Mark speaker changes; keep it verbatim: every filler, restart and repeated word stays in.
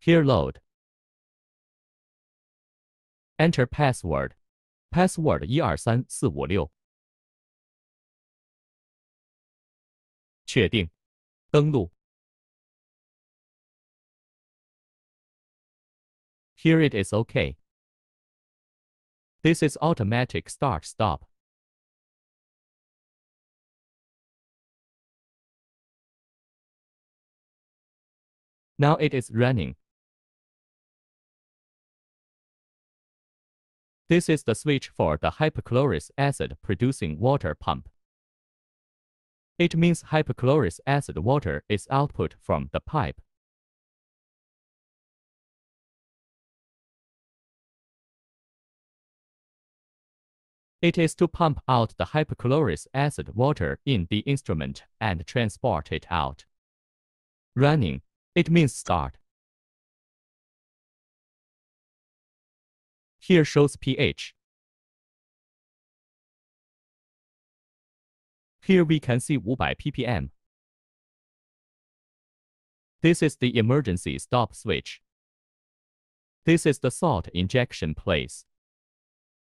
Speaker 1: Here load. Enter password. Password 一二三四五六。确定。登录。Here it is OK. This is automatic start stop. Now it is running. This is the switch for the hypochlorous acid producing water pump. It means hypochlorous acid water is output from the pipe. It is to pump out the hypochlorous acid water in the instrument and transport it out. Running. It means start. Here shows pH. Here we can see five hundred p p m. This is the emergency stop switch. This is the salt injection place.